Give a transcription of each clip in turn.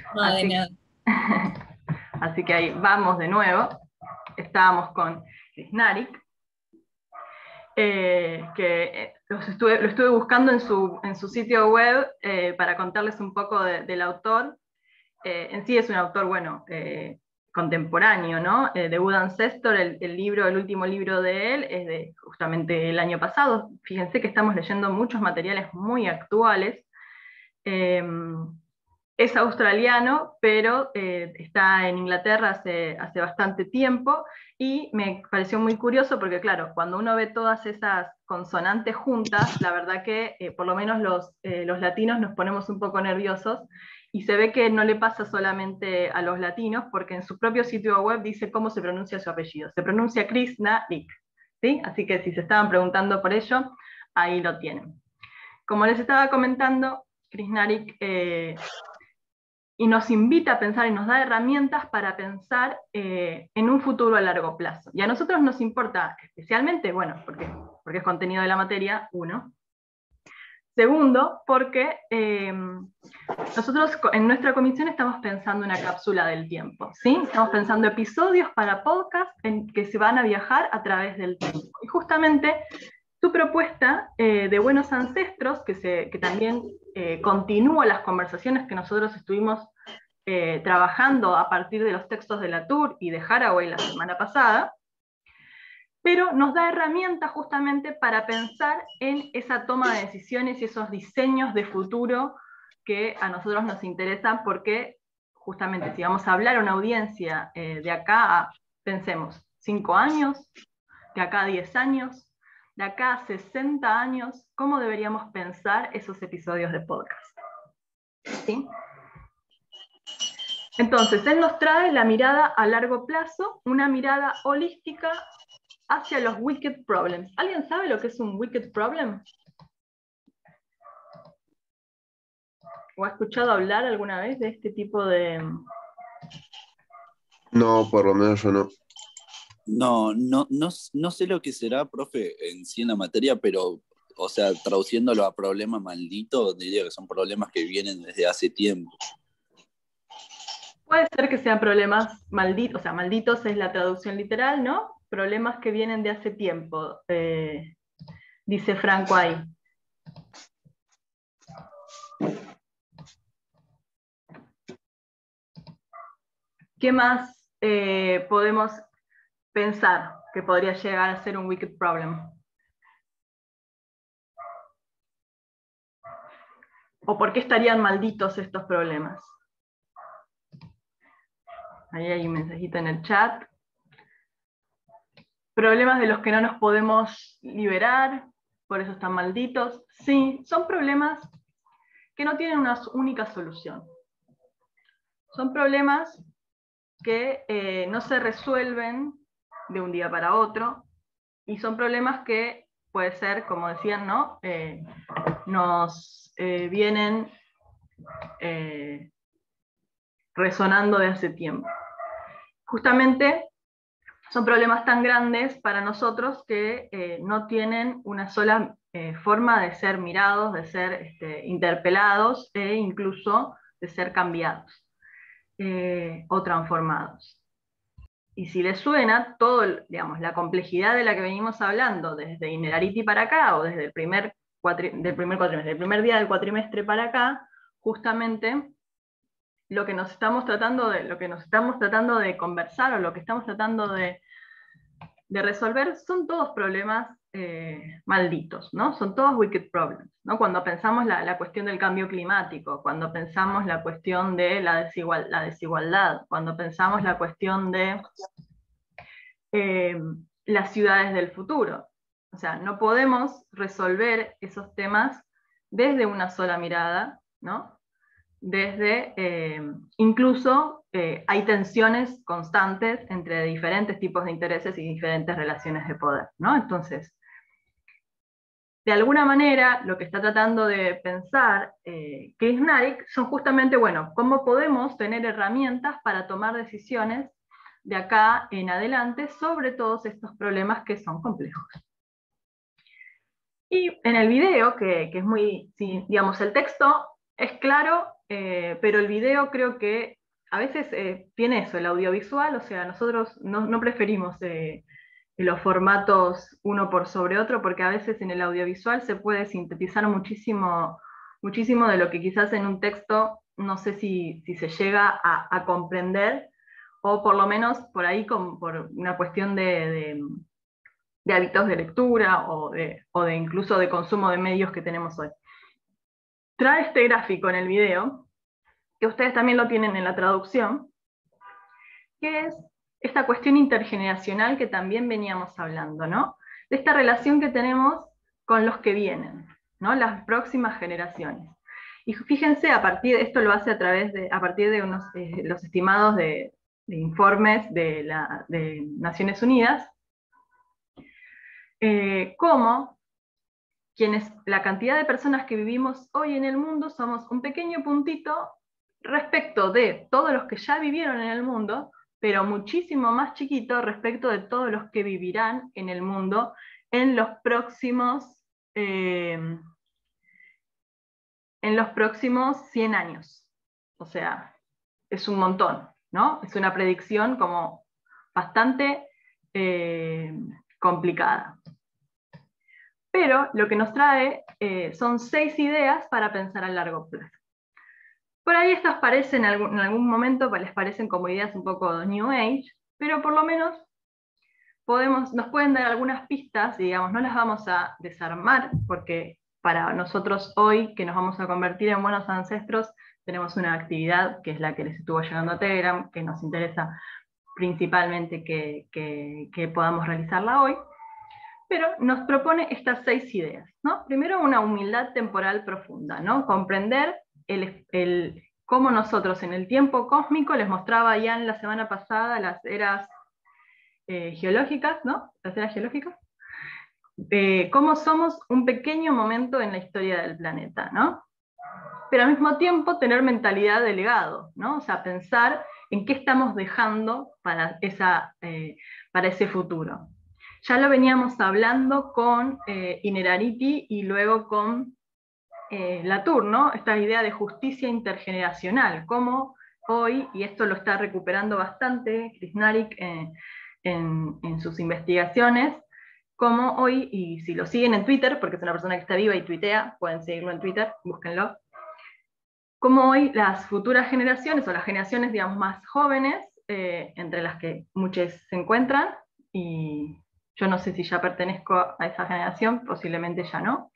No, de Así, nada. así que ahí vamos de nuevo. Estábamos con Krishnarik, que lo estuve buscando en su sitio web para contarles un poco del autor. En sí es un autor, bueno, contemporáneo, ¿no? The Good Ancestor, el último libro de él, es de justamente el año pasado. Fíjense que estamos leyendo muchos materiales muy actuales. Eh, es australiano, pero está en Inglaterra hace bastante tiempo y me pareció muy curioso porque, claro, cuando uno ve todas esas consonantes juntas, la verdad que por lo menos los latinos nos ponemos un poco nerviosos y se ve que no le pasa solamente a los latinos porque en su propio sitio web dice cómo se pronuncia su apellido. Se pronuncia Krishnarik, ¿sí? Así que si se estaban preguntando por ello, ahí lo tienen. Como les estaba comentando, Krishnarik y nos invita a pensar y nos da herramientas para pensar en un futuro a largo plazo. Y a nosotros nos importa especialmente, bueno, porque es contenido de la materia, uno. Segundo, porque nosotros en nuestra comisión estamos pensando una cápsula del tiempo, ¿sí? Estamos pensando episodios para podcast en que se van a viajar a través del tiempo. Y justamente su propuesta de Buenos Ancestros, que también continúa las conversaciones que nosotros estuvimos trabajando a partir de los textos de Latour y de Haraway la semana pasada, pero nos da herramientas justamente para pensar en esa toma de decisiones y esos diseños de futuro que a nosotros nos interesan, porque justamente si vamos a hablar a una audiencia de acá a, pensemos, 5 años, de acá a 10 años, de acá a 60 años, ¿cómo deberíamos pensar esos episodios de podcast? ¿Sí? Entonces, él nos trae la mirada a largo plazo, una mirada holística hacia los wicked problems. ¿Alguien sabe lo que es un wicked problem? ¿O ha escuchado hablar alguna vez de este tipo de... No, por lo menos yo no. No sé lo que será, profe, en sí en la materia, pero, o sea, traduciéndolo a problema maldito, diría que son problemas que vienen desde hace tiempo. Puede ser que sean problemas malditos, o sea, malditos es la traducción literal, ¿no? Problemas que vienen de hace tiempo, dice Franco ahí. ¿Qué más podemos pensar que podría llegar a ser un wicked problem? ¿O por qué estarían malditos estos problemas? Ahí hay un mensajito en el chat. Problemas de los que no nos podemos liberar, por eso están malditos. Sí, son problemas que no tienen una única solución. Son problemas que no se resuelven de un día para otro, y son problemas que puede ser, como decían, ¿no? Nos vienen resonando de hace tiempo. Justamente son problemas tan grandes para nosotros que no tienen una sola forma de ser mirados, de ser interpelados e incluso de ser cambiados o transformados. Y si les suena, digamos, la complejidad de la que venimos hablando desde Innerarity para acá, o desde el primer día del cuatrimestre para acá, justamente lo que nos estamos tratando de conversar, o lo que estamos tratando de resolver, son todos problemas malditos, ¿no? Son todos wicked problems, ¿no? Cuando pensamos la cuestión del cambio climático, cuando pensamos la cuestión de la desigualdad, cuando pensamos la cuestión de las ciudades del futuro. O sea, no podemos resolver esos temas desde una sola mirada, ¿no? Incluso hay tensiones constantes entre diferentes tipos de intereses y diferentes relaciones de poder, ¿no? Entonces, de alguna manera, lo que está tratando de pensar Krishnarik son justamente, bueno, cómo podemos tener herramientas para tomar decisiones de acá en adelante sobre todos estos problemas que son complejos. Y en el video, que es muy, sí, digamos, el texto es claro pero el video creo que a veces tiene eso, el audiovisual, o sea, nosotros no preferimos los formatos uno por sobre otro, porque a veces en el audiovisual se puede sintetizar muchísimo, muchísimo de lo que quizás en un texto no sé si se llega a comprender, o por lo menos por ahí por una cuestión de hábitos de lectura o de incluso de consumo de medios que tenemos hoy. Trae este gráfico en el video, que ustedes también lo tienen en la traducción, que es esta cuestión intergeneracional que también veníamos hablando, ¿no? De esta relación que tenemos con los que vienen, ¿no? Las próximas generaciones. Y fíjense, esto lo hace a partir de los estimados de informes de Naciones Unidas, cómo la cantidad de personas que vivimos hoy en el mundo somos un pequeño puntito respecto de todos los que ya vivieron en el mundo, pero muchísimo más chiquito respecto de todos los que vivirán en el mundo en los próximos 100 años. O sea, es un montón, ¿no? Es una predicción como bastante complicada. Pero lo que nos trae son 6 ideas para pensar a largo plazo. Por ahí estas parecen, en algún momento les parecen como ideas un poco New Age, pero por lo menos nos pueden dar algunas pistas, digamos, no las vamos a desarmar, porque para nosotros hoy, que nos vamos a convertir en buenos ancestros, tenemos una actividad que es la que les estuvo llegando a Telegram, que nos interesa principalmente que podamos realizarla hoy, pero nos propone estas 6 ideas, ¿no? Primero, una humildad temporal profunda, ¿no? Comprender cómo nosotros en el tiempo cósmico, les mostraba Ian la semana pasada las eras geológicas, ¿no? Las eras geológicas, cómo somos un pequeño momento en la historia del planeta, ¿no? Pero al mismo tiempo tener mentalidad de legado, ¿no? O sea, pensar en qué estamos dejando para ese futuro. Ya lo veníamos hablando con Innerarity y luego con Latour, ¿no? Esta idea de justicia intergeneracional, cómo hoy, y esto lo está recuperando bastante Krishnarik en sus investigaciones, cómo hoy, y si lo siguen en Twitter, porque es una persona que está viva y tuitea, pueden seguirlo en Twitter, búsquenlo, cómo hoy las futuras generaciones, o las generaciones, digamos, más jóvenes, entre las que muchos se encuentran, y yo no sé si ya pertenezco a esa generación, posiblemente ya no,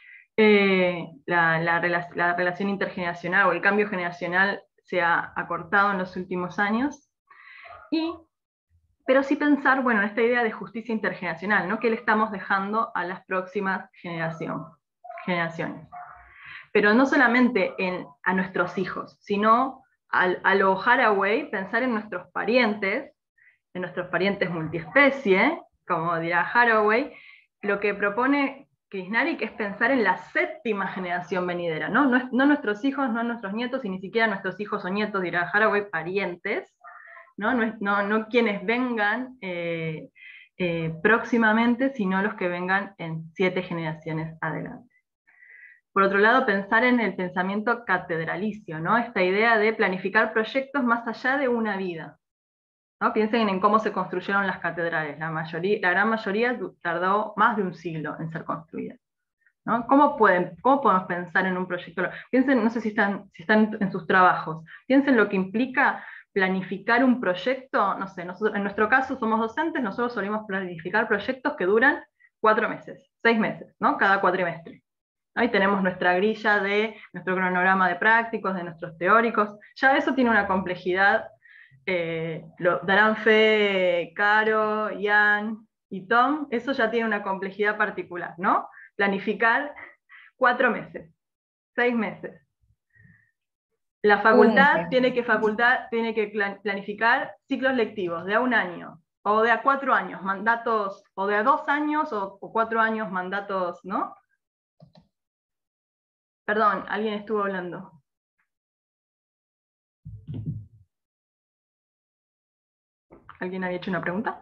la relación intergeneracional o el cambio generacional se ha acortado en los últimos años, pero sí pensar, bueno, en esta idea de justicia intergeneracional, ¿no? ¿Qué le estamos dejando a las próximas generaciones? Pero no solamente a nuestros hijos, sino a lo Haraway, pensar en nuestros parientes multiespecie, como dirá Haraway. Lo que propone Krishnarik es pensar en la 7ª generación venidera, ¿no? No nuestros hijos, no nuestros nietos, y ni siquiera nuestros hijos o nietos, dirá Haraway, parientes, no quienes vengan próximamente, sino los que vengan en 7 generaciones adelante. Por otro lado, pensar en el pensamiento catedralicio, ¿no? Esta idea de planificar proyectos más allá de una vida, ¿no? Piensen en cómo se construyeron las catedrales. La gran mayoría tardó más de un siglo en ser construidas, ¿no? ¿Cómo podemos pensar en un proyecto? Piensen, no sé si están en sus trabajos, piensen lo que implica planificar un proyecto. No sé, en nuestro caso somos docentes, nosotros solemos planificar proyectos que duran 4 meses, 6 meses, ¿no? Cada cuatrimestre. Ahí tenemos nuestra grilla de nuestro cronograma de prácticos, de nuestros teóricos. Ya eso tiene una complejidad. Lo darán fe Caro, Ian y Tom. Eso ya tiene una complejidad particular, ¿no? Planificar 4 meses, 6 meses. La facultad tiene que planificar ciclos lectivos de a 1 año, o de a 4 años, mandatos, o de a 2 años, o 4 años, mandatos, ¿no? Perdón, alguien estuvo hablando. ¿Alguien había hecho una pregunta?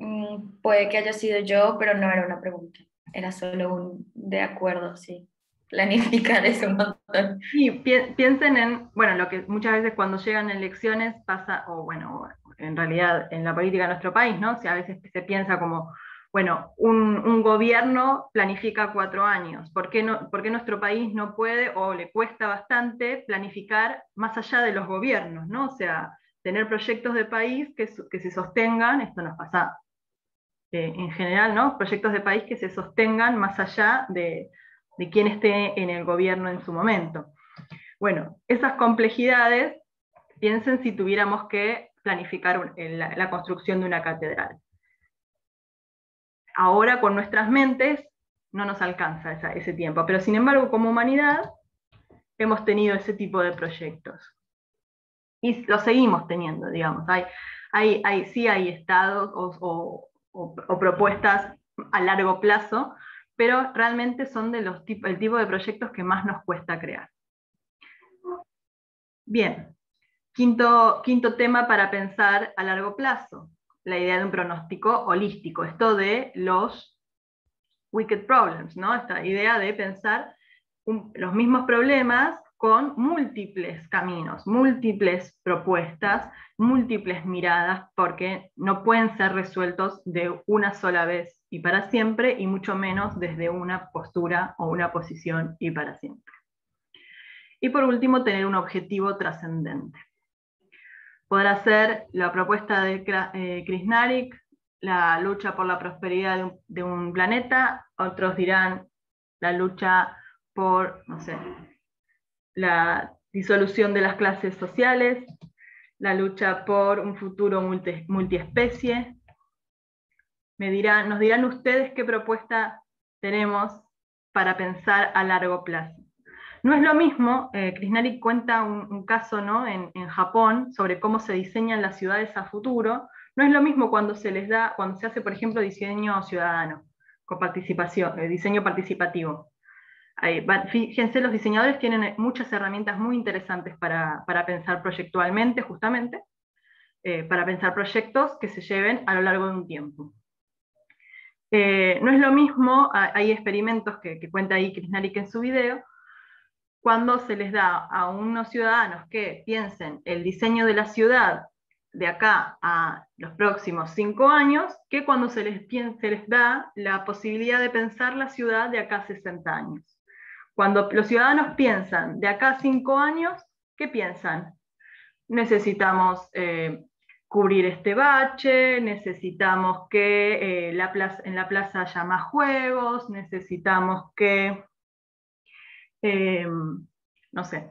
Puede que haya sido yo, pero no era una pregunta. Era solo un de acuerdo, sí. planificar es un montón. Y piensen en, bueno, lo que muchas veces cuando llegan elecciones pasa, o bueno, en realidad en la política de nuestro país, ¿no? Si a veces se piensa como, bueno, un gobierno planifica 4 años, ¿por qué nuestro país no puede o le cuesta bastante planificar más allá de los gobiernos, ¿no? O sea, tener proyectos de país que se sostengan, esto nos pasa en general, ¿no? Proyectos de país que se sostengan más allá de quién esté en el gobierno en su momento. Bueno, esas complejidades, piensen si tuviéramos que planificar la construcción de una catedral. Ahora con nuestras mentes no nos alcanza ese tiempo, pero sin embargo como humanidad hemos tenido ese tipo de proyectos. Y lo seguimos teniendo, digamos. Sí hay estados o propuestas a largo plazo, pero realmente son el tipo de proyectos que más nos cuesta crear. Bien, quinto tema para pensar a largo plazo, la idea de un pronóstico holístico, esto de los wicked problems, ¿no? Esta idea de pensar los mismos problemas con múltiples caminos, múltiples propuestas, múltiples miradas, porque no pueden ser resueltos de una sola vez y para siempre, y mucho menos desde una postura o una posición y para siempre. Y por último, tener un objetivo trascendente. Podrá ser la propuesta de Krishnarik, la lucha por la prosperidad de un planeta, otros dirán la lucha por, no sé, la disolución de las clases sociales, la lucha por un futuro multiespecie. Nos dirán ustedes qué propuesta tenemos para pensar a largo plazo. No es lo mismo, Krishnarik cuenta un caso, ¿no? en Japón sobre cómo se diseñan las ciudades a futuro. No es lo mismo cuando se hace, por ejemplo, diseño ciudadano, con participación, diseño participativo. Fíjense, los diseñadores tienen muchas herramientas muy interesantes para pensar proyectualmente, justamente, para pensar proyectos que se lleven a lo largo de un tiempo. No es lo mismo, hay experimentos que cuenta ahí Krishnarik en su video, cuando se les da a unos ciudadanos que piensen el diseño de la ciudad de acá a los próximos 5 años, que cuando se les da la posibilidad de pensar la ciudad de acá a 60 años. Cuando los ciudadanos piensan de acá a 5 años, ¿qué piensan? Necesitamos cubrir este bache, necesitamos que en la plaza haya más juegos, necesitamos que no sé,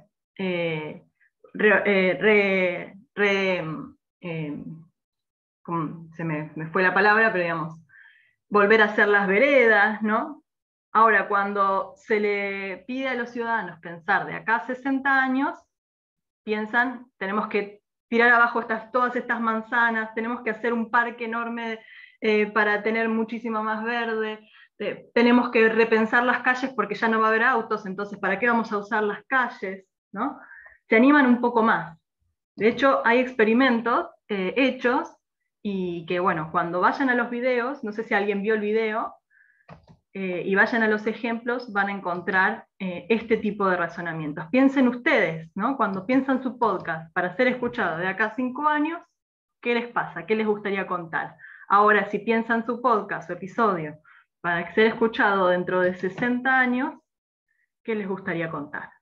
se me fue la palabra, pero digamos, volver a hacer las veredas, ¿no? Ahora, cuando se le pide a los ciudadanos pensar de acá a 60 años, piensan, tenemos que tirar abajo todas estas manzanas, tenemos que hacer un parque enorme para tener muchísimo más verde, tenemos que repensar las calles porque ya no va a haber autos, entonces ¿para qué vamos a usar las calles? ¿No? Se animan un poco más. De hecho, hay experimentos hechos y que, bueno, cuando vayan a los videos, no sé si alguien vio el video, y vayan a los ejemplos, van a encontrar este tipo de razonamientos. Piensen ustedes, ¿no? Cuando piensan su podcast para ser escuchado de acá a 5 años, ¿qué les pasa? ¿Qué les gustaría contar? Ahora, si piensan su podcast o episodio para ser escuchado dentro de 60 años, ¿qué les gustaría contar?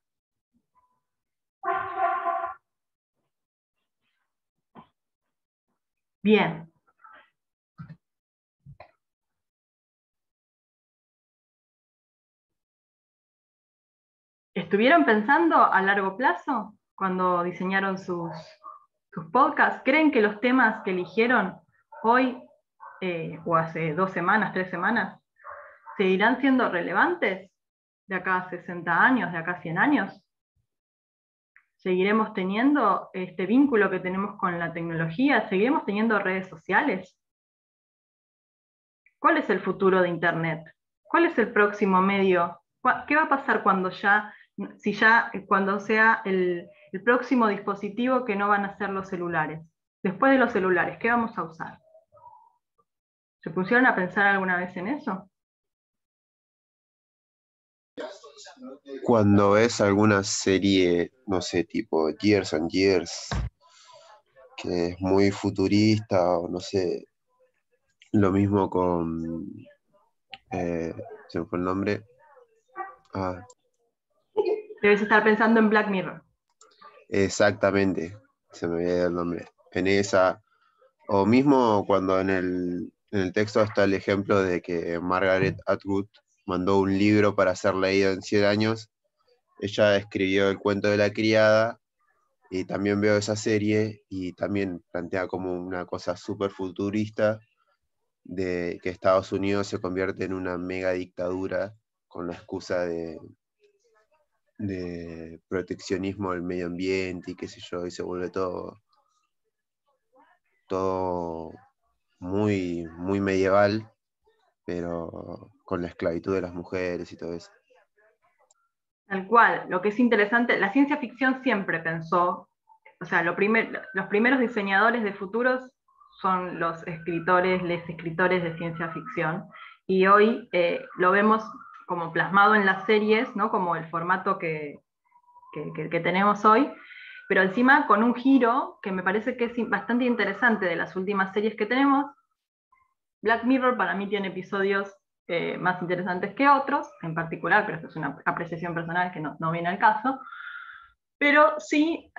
Bien. ¿Estuvieron pensando a largo plazo cuando diseñaron sus podcasts? ¿Creen que los temas que eligieron hoy o hace 2 semanas, 3 semanas, seguirán siendo relevantes de acá a 60 años, de acá a 100 años? ¿Seguiremos teniendo este vínculo que tenemos con la tecnología? ¿Seguiremos teniendo redes sociales? ¿Cuál es el futuro de Internet? ¿Cuál es el próximo medio? ¿Qué va a pasar cuando cuando sea el próximo dispositivo que no van a ser los celulares? Después de los celulares, ¿qué vamos a usar? ¿Se pusieron a pensar alguna vez en eso? Cuando ves alguna serie, no sé, tipo Years and Years, que es muy futurista, o no sé, lo mismo con, eh, se me fue el nombre, ah, Debes estar pensando en Black Mirror. exactamente, se me había ido el nombre, en esa, o mismo cuando en el texto está el ejemplo de que Margaret Atwood mandó un libro para ser leído en 100 años, ella escribió el cuento de la criada. Y también veo esa serie y también plantea como una cosa súper futurista de que Estados Unidos se convierte en una mega dictadura con la excusa de proteccionismo del medio ambiente y qué sé yo, y se vuelve todo muy, muy medieval, pero con la esclavitud de las mujeres y todo eso. Tal cual, lo que es interesante, la ciencia ficción siempre pensó, o sea, los primeros diseñadores de futuros son los escritores de ciencia ficción, y hoy lo vemos como plasmado en las series, ¿no? Como el formato que tenemos hoy, pero encima con un giro que me parece que es bastante interesante de las últimas series que tenemos. Black Mirror para mí tiene episodios más interesantes que otros, en particular, pero esto es una apreciación personal que no viene al caso, pero sí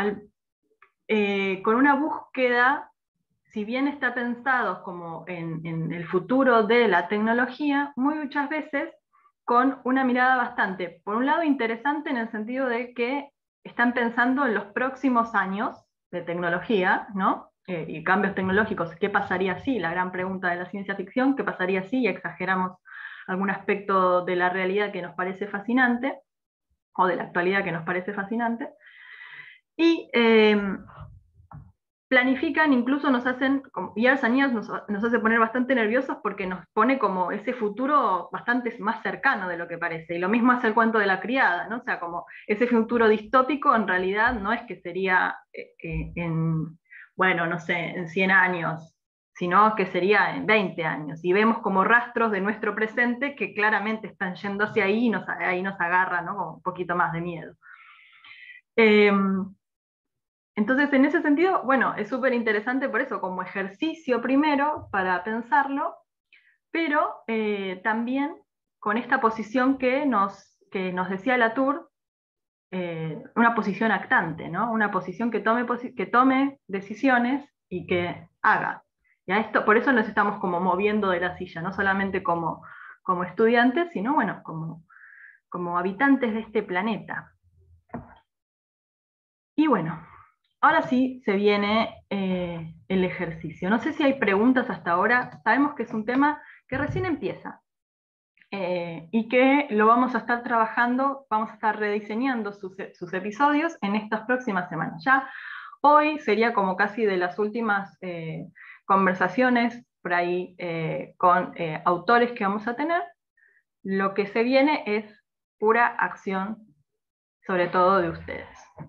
con una búsqueda, si bien está pensado como en el futuro de la tecnología, muy muchas veces con una mirada bastante, por un lado, interesante en el sentido de que están pensando en los próximos años de tecnología, ¿no? Y cambios tecnológicos, ¿qué pasaría si? La gran pregunta de la ciencia ficción, ¿qué pasaría si exageramos algún aspecto de la realidad que nos parece fascinante, o de la actualidad que nos parece fascinante? Y planifican, incluso nos hacen, Years and Years nos hace poner bastante nerviosos porque nos pone como ese futuro bastante más cercano de lo que parece. Y lo mismo hace el cuento de la criada, ¿no? O sea, como ese futuro distópico en realidad no es que sería bueno, no sé, en 100 años, sino que sería en 20 años. Y vemos como rastros de nuestro presente que claramente están yendo hacia ahí y ahí nos agarra, ¿no? Como un poquito más de miedo. Entonces, en ese sentido, bueno, es súper interesante por eso, como ejercicio primero, para pensarlo, pero también con esta posición que nos decía Latour, una posición actante, ¿no? Una posición que tome decisiones y que haga. Y a esto, por eso nos estamos como moviendo de la silla, no solamente como estudiantes, sino bueno, como habitantes de este planeta. Y bueno, ahora sí se viene el ejercicio. No sé si hay preguntas hasta ahora. Sabemos que es un tema que recién empieza y que lo vamos a estar trabajando, vamos a estar rediseñando sus episodios en estas próximas semanas. Ya hoy sería como casi de las últimas conversaciones por ahí con autores que vamos a tener. Lo que se viene es pura acción, sobre todo de ustedes.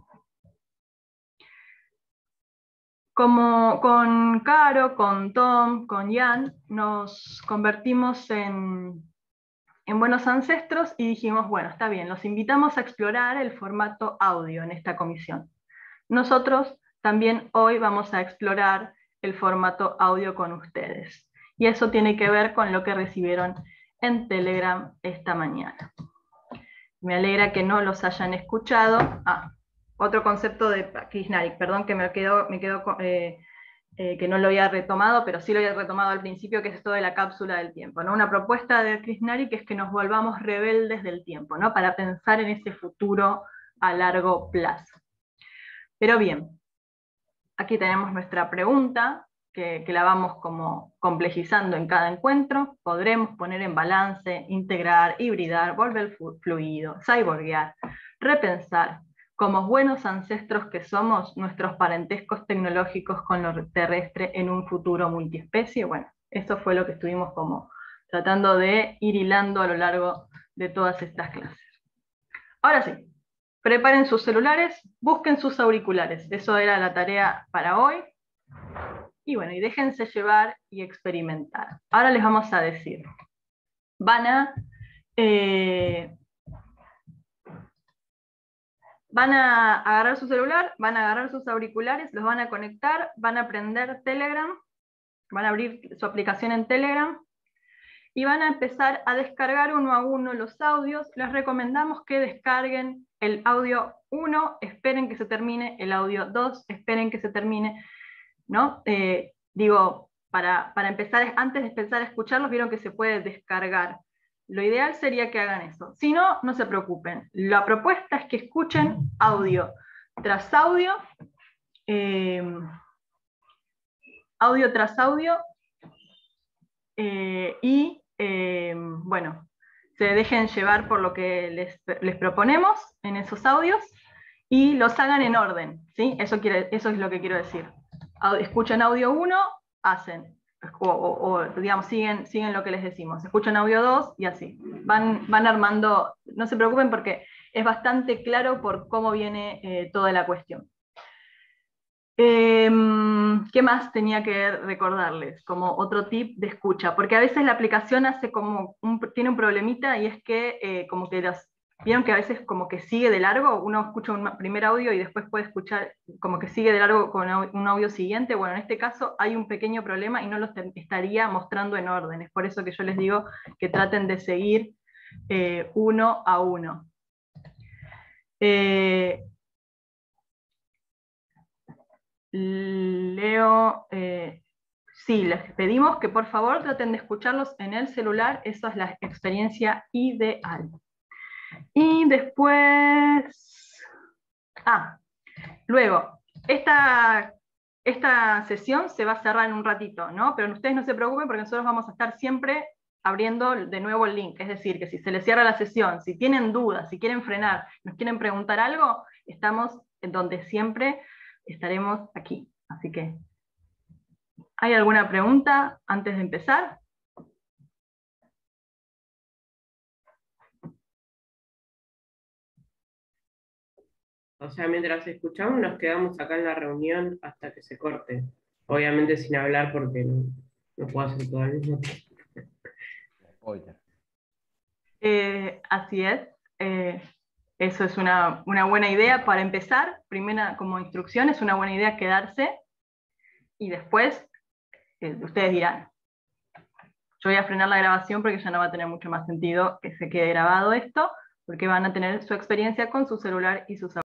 Como con Caro, con Tom, con Jan, nos convertimos en buenos ancestros y dijimos, bueno, está bien, los invitamos a explorar el formato audio en esta comisión. Nosotros también hoy vamos a explorar el formato audio con ustedes. Y eso tiene que ver con lo que recibieron en Telegram esta mañana. Me alegra que no los hayan escuchado. Otro concepto de Krishnarik, perdón que me quedó que no lo había retomado, pero sí lo había retomado al principio, que es esto de la cápsula del tiempo, ¿no? Una propuesta de Krishnarik es que nos volvamos rebeldes del tiempo, ¿no? Para pensar en ese futuro a largo plazo. Pero bien, aquí tenemos nuestra pregunta, que la vamos como complejizando en cada encuentro. Podremos poner en balance, integrar, hibridar, volver fluido, cyborguear, repensar, como buenos ancestros que somos, nuestros parentescos tecnológicos con lo terrestre en un futuro multiespecie. Bueno, eso fue lo que estuvimos como tratando de ir hilando a lo largo de todas estas clases. Ahora sí, preparen sus celulares, busquen sus auriculares. Eso era la tarea para hoy. Y bueno, y déjense llevar y experimentar. Ahora les vamos a decir, van a van a agarrar su celular, van a agarrar sus auriculares, los van a conectar, van a prender Telegram, van a abrir su aplicación en Telegram, y van a empezar a descargar uno a uno los audios. Les recomendamos que descarguen el audio 1, esperen que se termine, el audio 2, esperen que se termine, ¿no? Digo, para empezar, antes de empezar a escucharlos, vieron que se puede descargar. Lo ideal sería que hagan eso. Si no, no se preocupen. La propuesta es que escuchen audio tras audio, audio tras audio, y bueno, se dejen llevar por lo que les proponemos en esos audios y los hagan en orden, ¿sí? Eso es lo que quiero decir. Escuchan audio 1, hacen, o digamos, siguen lo que les decimos. Escuchan audio 2 y así. Van armando, no se preocupen porque es bastante claro por cómo viene toda la cuestión. ¿Qué más tenía que recordarles? Como otro tip de escucha, porque a veces la aplicación hace tiene un problemita, y es que como que vieron que a veces como que sigue de largo, uno escucha un primer audio y después puede escuchar como que sigue de largo con un audio siguiente. Bueno, en este caso hay un pequeño problema y no lo estaría mostrando en orden. Es por eso que yo les digo que traten de seguir uno a uno. Leo, sí, les pedimos que por favor traten de escucharlos en el celular, esa es la experiencia ideal. Y después, luego, esta sesión se va a cerrar en un ratito, ¿no? Pero ustedes no se preocupen porque nosotros vamos a estar siempre abriendo de nuevo el link, es decir, que si se les cierra la sesión, si tienen dudas, si quieren frenar, nos quieren preguntar algo, estamos en donde siempre estaremos aquí. Así que, ¿hay alguna pregunta antes de empezar? O sea, mientras escuchamos nos quedamos acá en la reunión hasta que se corte. Obviamente sin hablar porque no puedo hacer todo al mismo tiempo. Así es. Eso es una buena idea para empezar. Primera, como instrucción, es una buena idea quedarse y después ustedes dirán. Yo voy a frenar la grabación porque ya no va a tener mucho más sentido que se quede grabado esto, porque van a tener su experiencia con su celular y sus